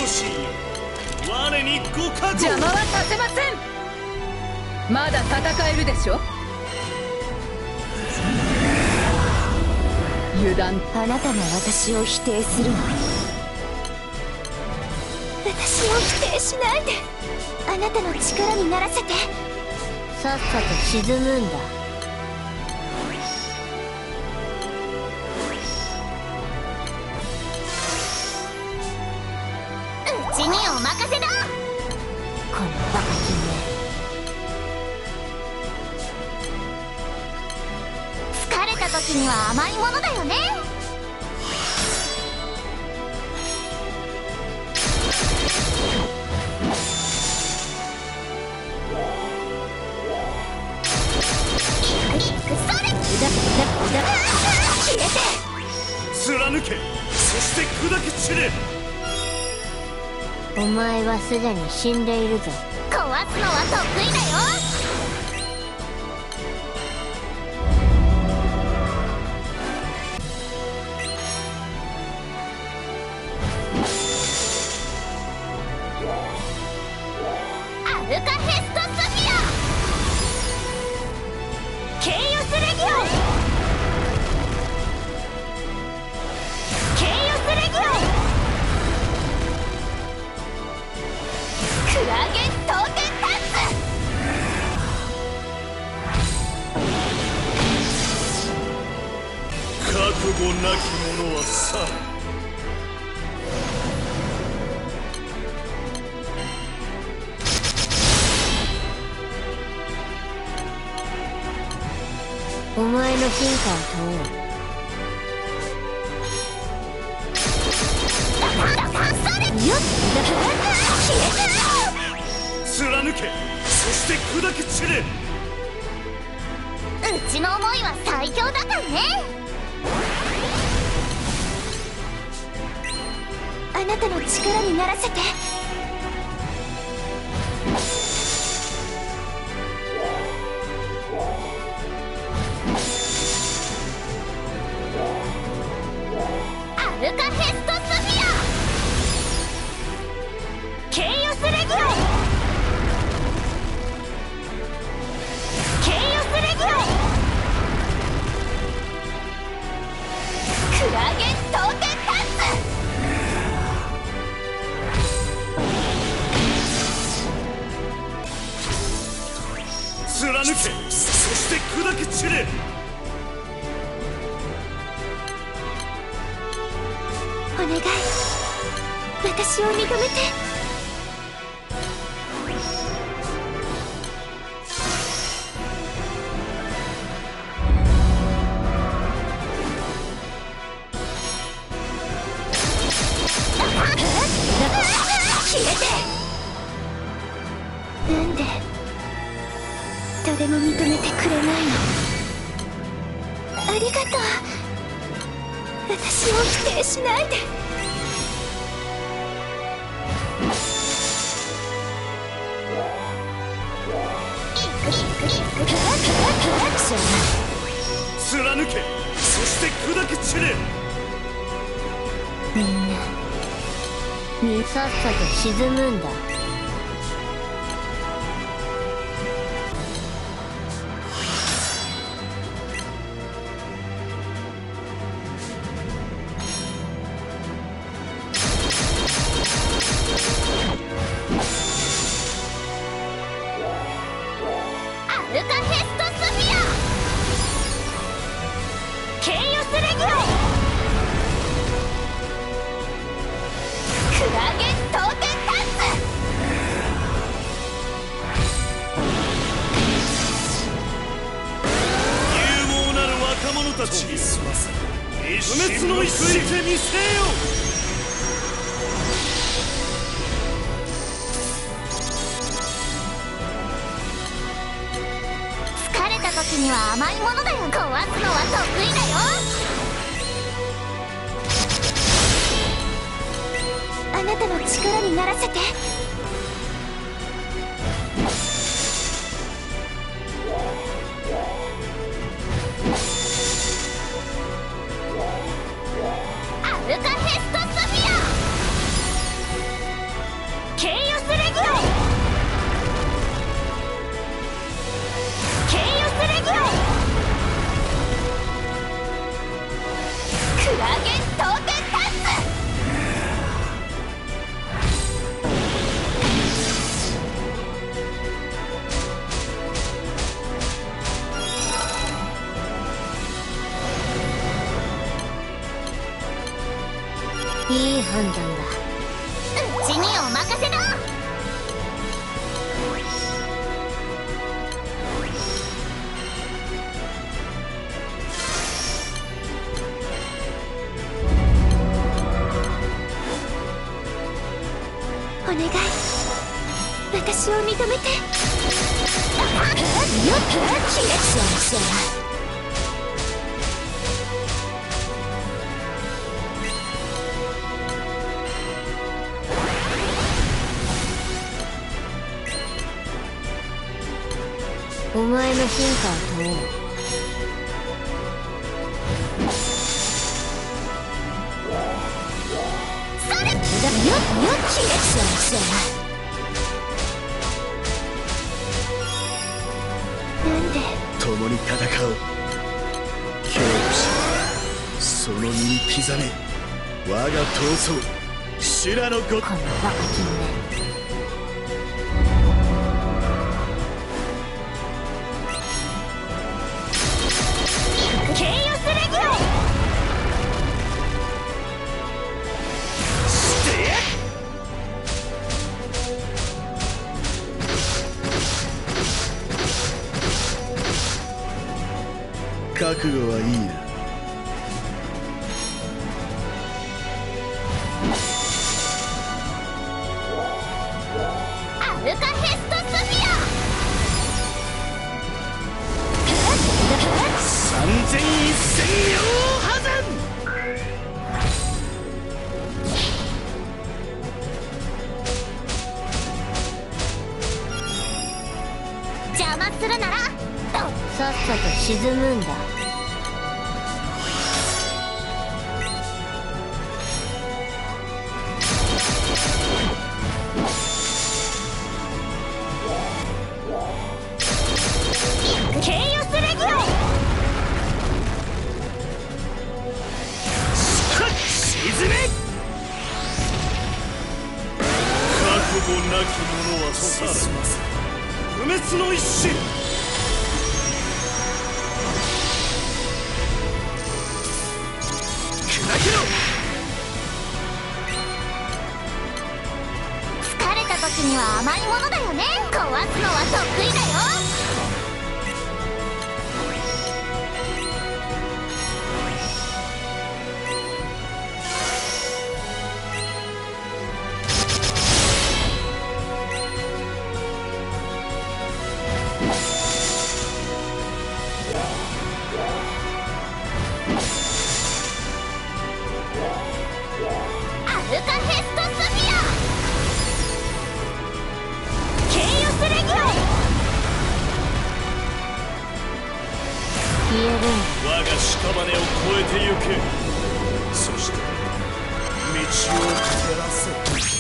しいよ。我にご加護。 邪魔はさせません。まだ戦えるでしょ。油断。 あなたが私を否定するの。私を否定しないで。あなたの力にならせて。さっさと沈むんだ。うちにお任せだ。このバカ君。疲れた時には甘いものだよね。 貫け、そして砕き散れ。 お前はすでに死んでいるぞ。壊すのは得意だよ。アルカヘストスフィア、ケイオスレギオン、ケイオスレギオン、クラゲ刀剣タッツ。 覚悟なき者は去れ。 お前の進化を問おう。 貫け、そして砕き散れ。 うちの思いは最強だからね。あなたの力にならせて。アルカヘストスフィア、ケイオスレギオン、ケイオスレギオン、クラゲ刀剣タッツ。 貫け、そして砕き散れ。 お願い、私を認めて。消えて。なんで誰も認めてくれないの。ありがとう。私を否定しないで。 貫け、そして砕き散れ。 みんなさっさと沈むんだ。アルカヘストスフィア、ケイオスレギオン、クラゲ刀剣タッツ。 勇猛なる若者たちに不滅の意志で見せよ。 疲れた時には甘いものだよ。壊すのは得意だよ。あなたの力にならせて。アルカヘストスフィア、 いい判断だ。うちにお任せだ。お願い、私を認めて。よっ、キレッションしてな。お前の進化を問おう。それよっ、キレッションしてな。なんで共に戦おう。恐怖心その身に刻め。我が闘争修羅のご。 このバカキンめ。覚悟はいいな。 アルカヘストスフィア。 三千一千両破山。 邪魔するならさっさと沈むんだ。ケイオスレギオン。 沈め。覚悟なき者は去る。不滅の一心。砕けろ。 疲れた時には甘いものだよね。壊すのは得意だよ。アルカヘストスフィア。ケイオスレギオン。消えるんだ。 我が屍を越えてゆけ。そして道を照らせ。